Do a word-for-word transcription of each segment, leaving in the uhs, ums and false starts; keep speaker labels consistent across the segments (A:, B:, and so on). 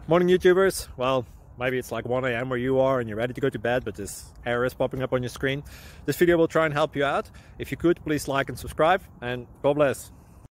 A: Morning YouTubers. Well, maybe it's like one A M where you are and you're ready to go to bed, but this error is popping up on your screen. This video will try and help you out. If you could, please like and subscribe, and God bless.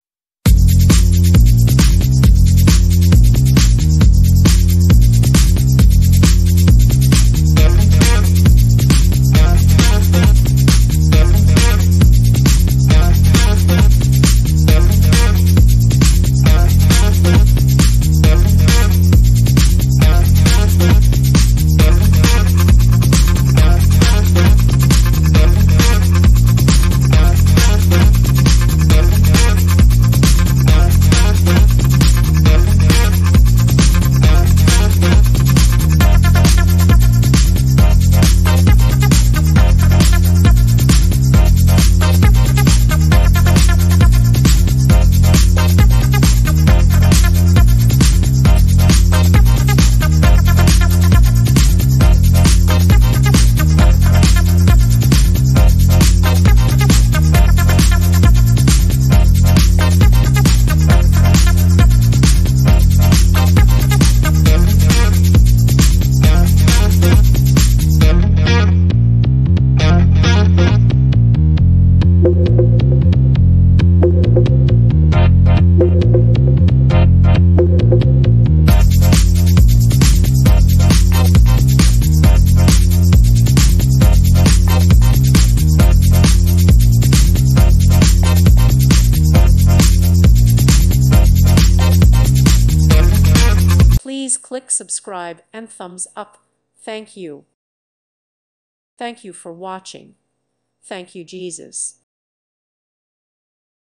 B: Please click subscribe and thumbs up. Thank you. Thank you for watching. Thank you, Jesus.